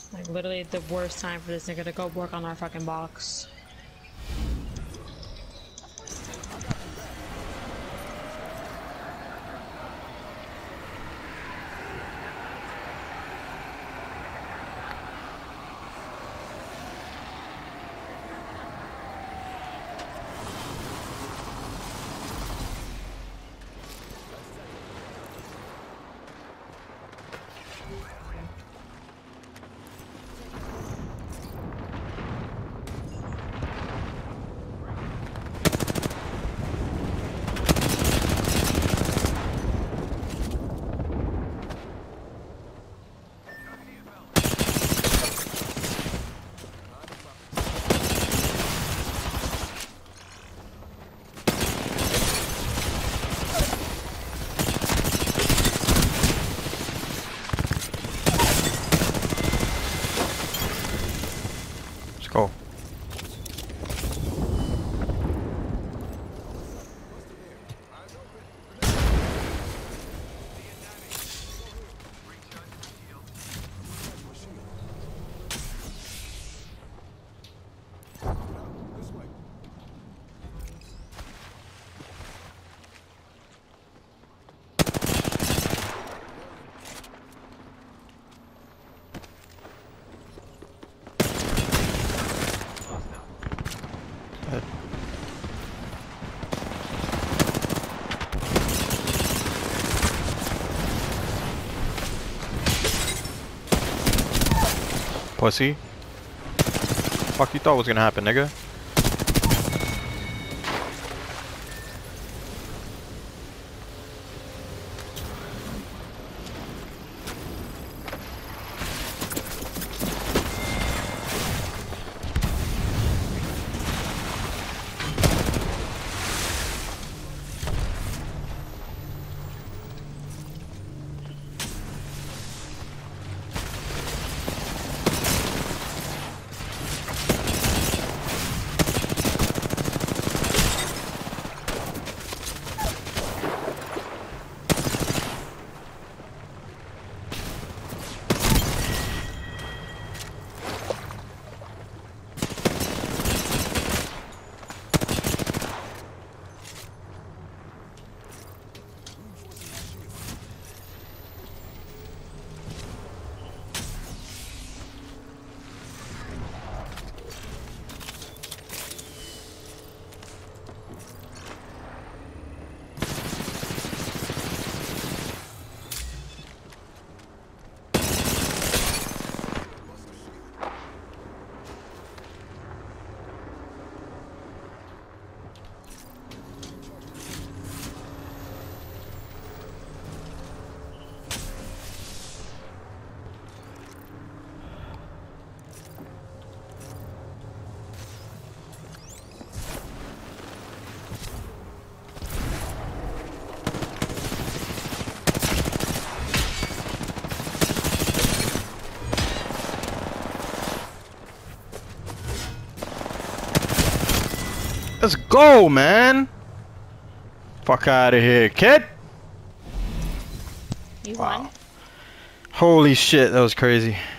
Like literally the worst time for this nigga to go work on our fucking box. Let's go. Pussy. Fuck you thought was gonna happen, nigga? Let's go, man. Fuck out of here, kid. You won. Holy shit, that was crazy.